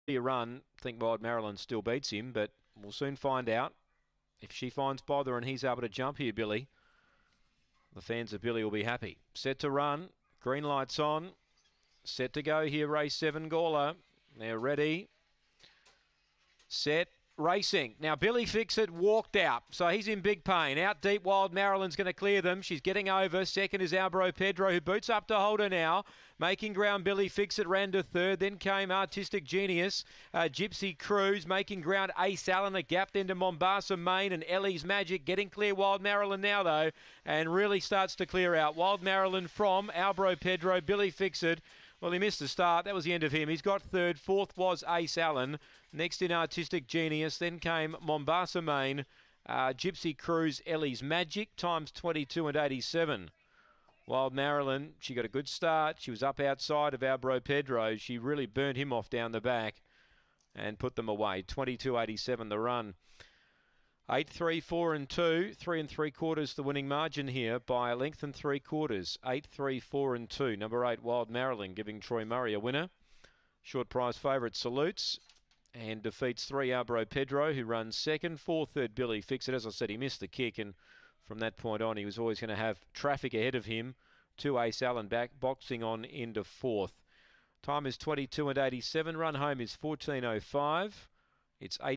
run. I think Wild Marilyn still beats him, but we'll soon find out. If she finds bother and he's able to jump here, Billy, the fans of Billy will be happy. Set to run. Green lights on. Set to go here, race 7, Gawler. They're ready. Set. Racing. Now, Billy Fixit walked out, so he's in big pain. Out deep, Wild Marilyn's going to clear them. She's getting over. Second is Albro Pedro, who boots up to hold her now. Making ground, Billy Fixit ran to third. Then came Artistic Genius. Gypsy Cruise making ground. Ace Allen, a gap into Mombasa Main, and Ellie's Magic getting clear. Wild Marilyn now, though, and really starts to clear out. Wild Marilyn from Albro Pedro, Billy Fixit. Well, he missed the start. That was the end of him. He's got third. Fourth was Ace Allen. Next in Artistic Genius. Then came Mombasa Main, Gypsy Cruise, Ellie's Magic. Times 22 and 87. Wild Marilyn, she got a good start. She was up outside of Albro Pedro. She really burnt him off down the back and put them away. 22.87 the run. 8, 3, 4 and 2. 3 3/4 the winning margin here by a length and 3/4. 8, 3, 4 and 2. Number 8, Wild Marilyn, giving Troy Murray a winner. Short prize favourite Salutes and defeats 3, Albro Pedro, who runs second. 4, third, Billy Fixit. As I said, he missed the kick, and from that point on, he was always going to have traffic ahead of him. 2, Ace Allen back, boxing on into fourth. Time is 22 and 87. Run home is 14.05. It's 8.